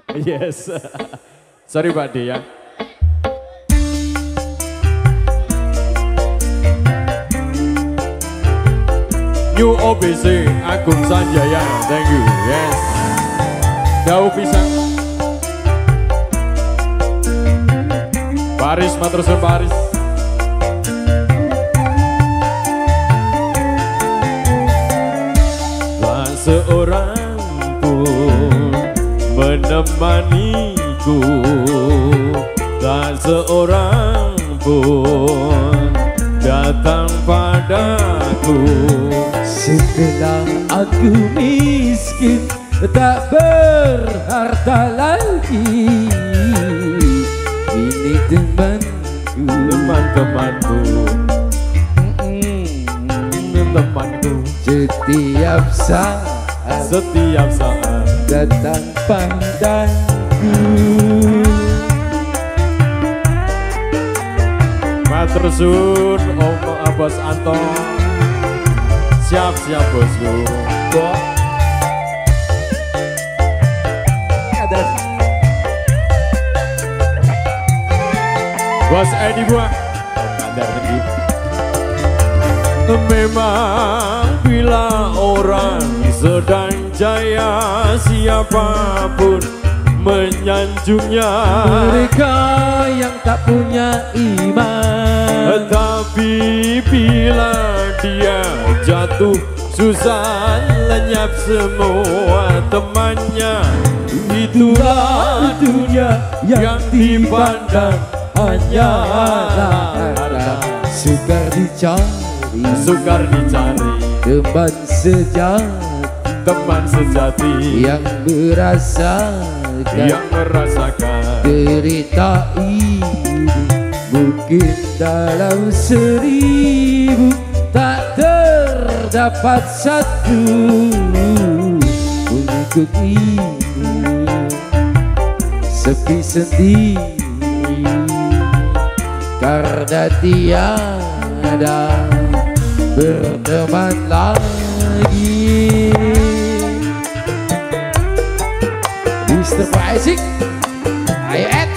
Yes. Sorry Pak D ya. New OBC Agung Sanjaya, thank you. Yes. Jauh pisang. Paris, matursun Paris. Tak seorang pun menemaniku, tak seorang pun datang padaku. Setelah aku miskin, tak berharta lagi, ini temanku, teman-temanku, temanku. Setiap saat datang padaku. Matursun Om Abbas Anton. Siap-siap bosku. Bos Edi buah. Memang bila orang sedang jaya, siapapun menyanjungnya. Mereka yang tak punya iman, tapi bila dia jatuh susah, lenyap semua temannya. Itulah dunia yang dipandang hanyalah harta. Sukar dicari teman sejati yang merasakan derita ini. Mungkin dalam 1000 tak terdapat satu pengikut ini. Sepi sendiri karena tiada berteman lagi. Mr. Paisik, ayo Ed,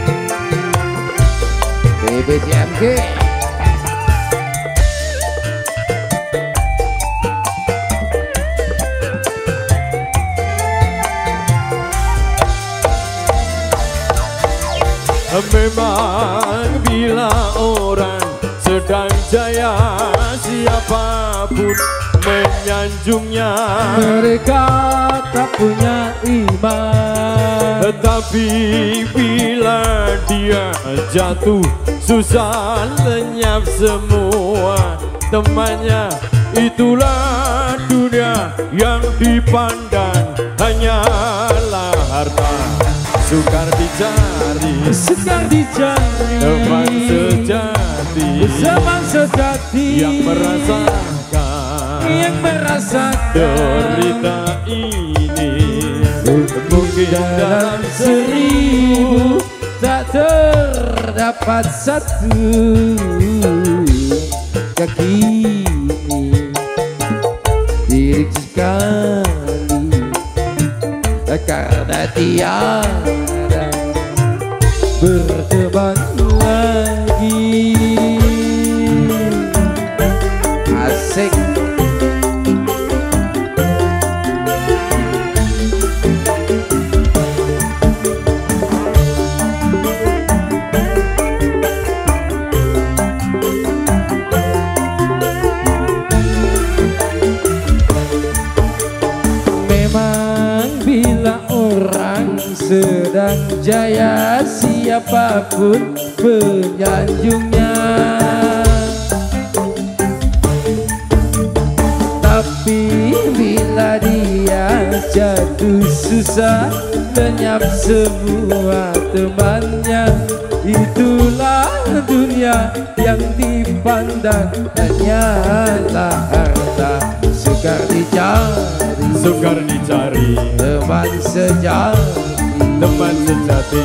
BBCMG. Memang bila orang sedang jaya, siapapun menyanjungnya. Mereka tak punya iman, tetapi bila dia jatuh susah, lenyap semua temannya. Itulah dunia yang dipandang hanyalah harta. Sukar dicari teman sejati yang merasakan derita ini. Mungkin dalam 1000 tak terdapat satu kaki diri sekali, karena tiada berteman lagi. Asik. Memang bila orang sedang jaya, siapapun penyanjungnya. Tapi bila dia jatuh susah, lenyap semua temannya. Itulah dunia yang dipandang hanyalah harta. Sukar dicari teman sejati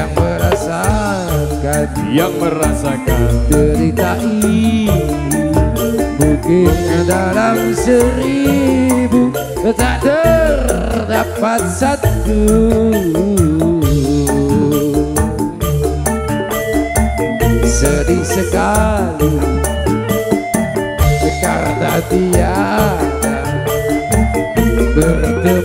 yang merasakan derita ini. Mungkin dalam 1000 tak terdapat satu sekali karena tiada bertemu